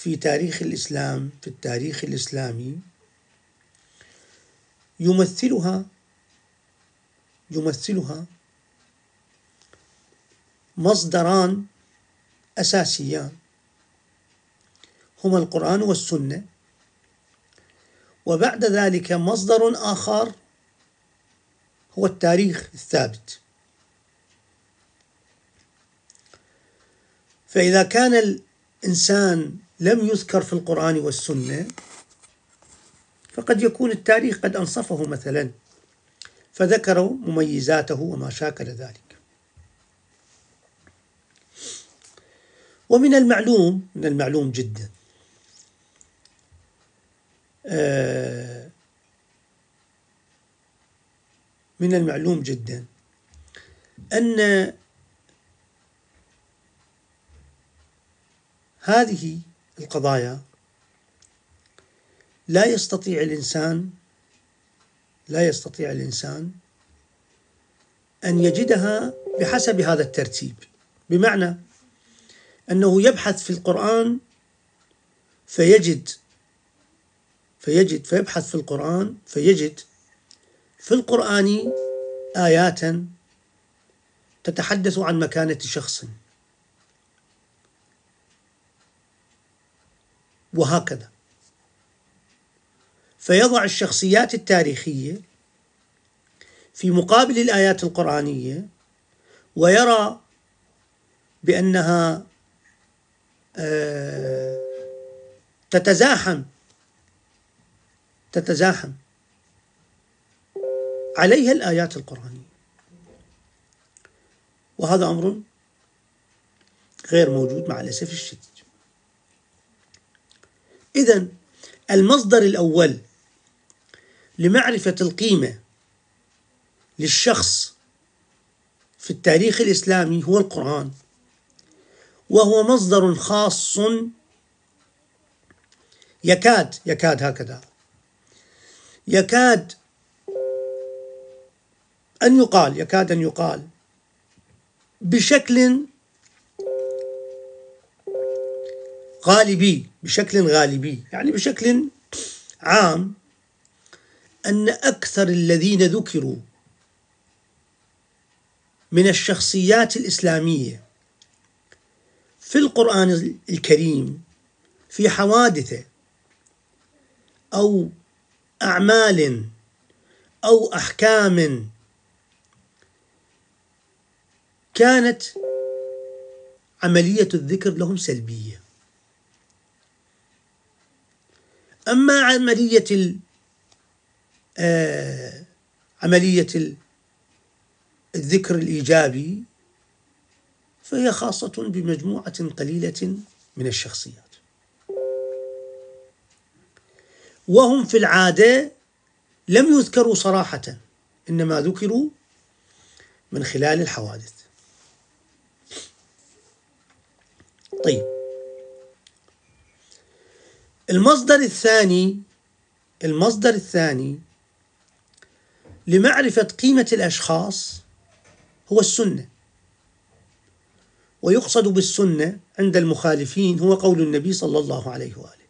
في تاريخ الإسلام، في التاريخ الإسلامي، يمثلها مصدران أساسيان هما القرآن والسنة، وبعد ذلك مصدر آخر هو التاريخ الثابت. فإذا كان الإنسان لم يذكر في القرآن والسنة، فقد يكون التاريخ قد أنصفه مثلا فذكروا مميزاته وما شاكل ذلك. ومن المعلوم جدا أن هذه القضايا لا يستطيع الإنسان أن يجدها بحسب هذا الترتيب، بمعنى أنه يبحث في القرآن فيجد في القرآن آيات تتحدث عن مكانة شخص، وهكذا، فيضع الشخصيات التاريخية في مقابل الآيات القرآنية، ويرى بأنها تتزاحم عليها الآيات القرآنية، وهذا أمر غير موجود مع الأسف الشديد. إذن المصدر الأول لمعرفة القيمة للشخص في التاريخ الإسلامي هو القرآن، وهو مصدر خاص يكاد أن يقال بشكل غالبي، يعني بشكل عام، أن أكثر الذين ذكروا من الشخصيات الإسلامية في القرآن الكريم في حوادث أو أعمال أو أحكام كانت عملية الذكر لهم سلبية. أما عملية الذكر الإيجابي فهي خاصة بمجموعة قليلة من الشخصيات، وهم في العادة لم يذكروا صراحة، إنما ذكروا من خلال الحوادث. طيب، المصدر الثاني لمعرفة قيمة الأشخاص هو السنة، ويقصد بالسنة عند المخالفين هو قول النبي صلى الله عليه وآله.